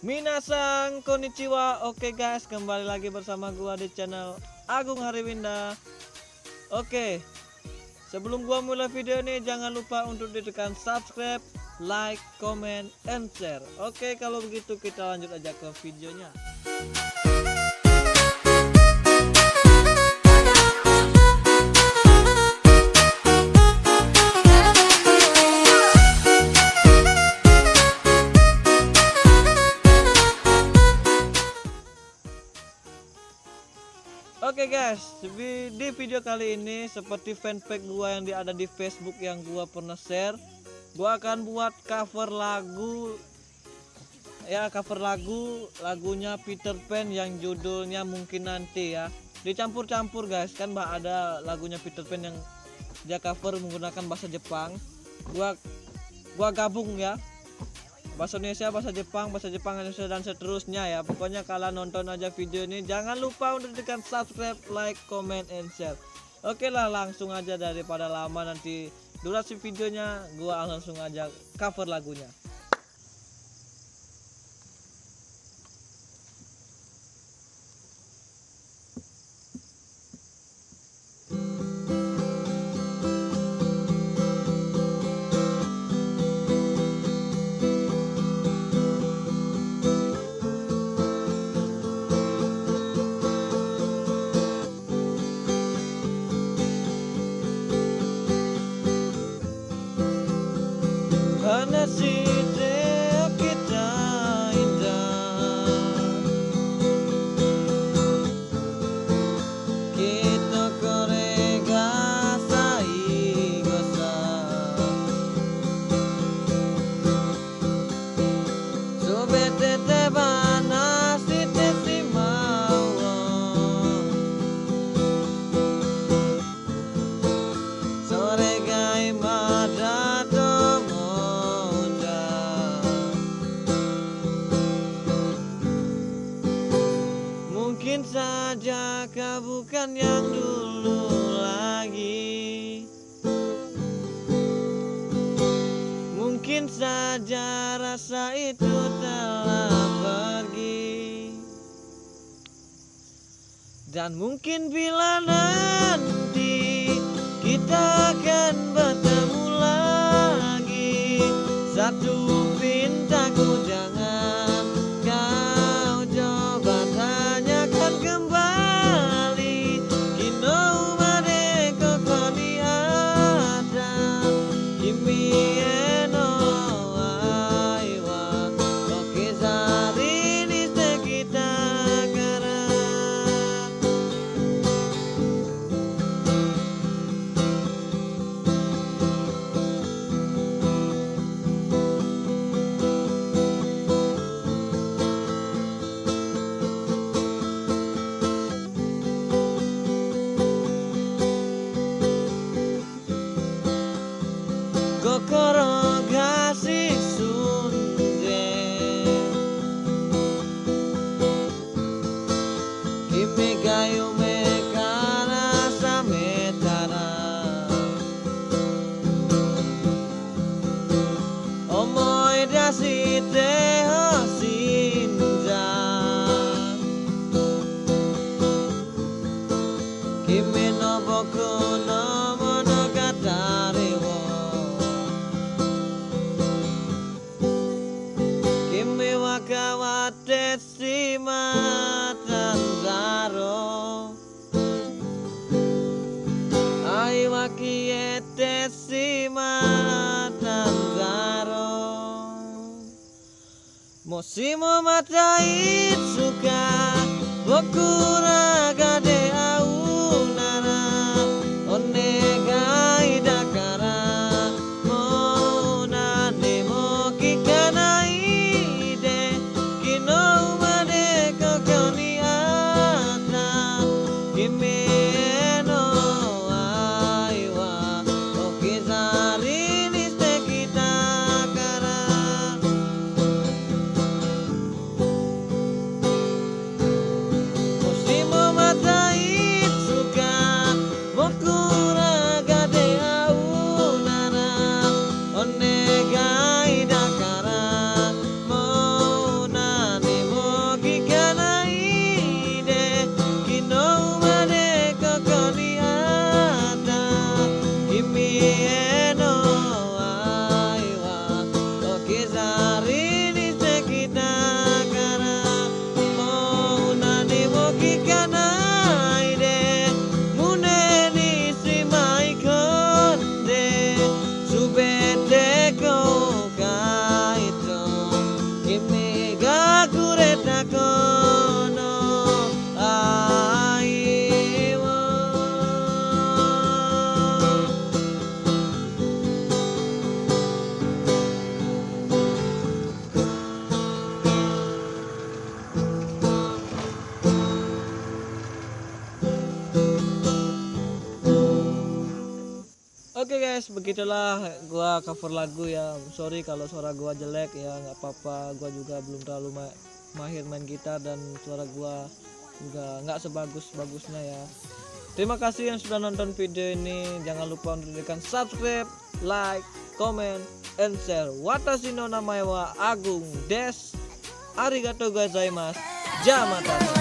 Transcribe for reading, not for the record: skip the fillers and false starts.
Minasang konnichiwa. Oke guys, kembali lagi bersama gua di channel Agung Hariwinda. Oke, sebelum gua mulai video ini jangan lupa untuk ditekan subscribe, like, comment, and share. Oke, kalau begitu kita lanjut aja ke videonya. Oke guys, di video kali ini seperti fanpage gua yang ada di Facebook yang gua pernah share, gua akan buat cover lagu ya, lagunya Peter Pan yang judulnya Mungkin Nanti ya. Dicampur-campur guys, kan ada lagunya Peter Pan yang dia cover menggunakan bahasa Jepang. Gua gabung ya. Bahasa Indonesia, bahasa Jepang, Indonesia, dan seterusnya ya. Pokoknya kalian nonton aja video ini. Jangan lupa untuk tekan subscribe, like, comment, and share. Oke lah, langsung aja daripada lama nanti durasi videonya, gua langsung aja cover lagunya. Panasnya kita indah, kita korega saigosa, subete te banasi te simawa, sore gai madato. Mungkin saja kau bukan yang dulu lagi, mungkin saja rasa itu telah pergi, dan mungkin bila nanti kita akan bertemu lagi, satu pintaku jangan kau coba tanyakan kembali. Kino umade koko ni ada, kimi eno aiwa, okizari ni kita kara. Kokoro ga shisunde, kimi ga yume kara sametara, omoi dashite hoshinja, kimi no boku no monogatari wo kimi wa kawatte shimata zaro, ai wa kiete shimata zaro, moshi mo mata itsuka boku raga de au nara, onegai dakara mo nane mo kikanai de, kino umade koko ni ada, kimi eno aiwa, okizari ni kita kara. Moshi mo mata Oke guys, begitulah gua cover lagu ya. Sorry kalau suara gua jelek ya, nggak apa-apa. Gua juga belum terlalu mahir main gitar dan suara gua juga nggak sebagus-bagusnya ya. Terima kasih yang sudah nonton video ini. Jangan lupa untuk tekan subscribe, like, comment, and share. Watashi no namae wa Agung des. Arigatou gozaimasu. Jamatane.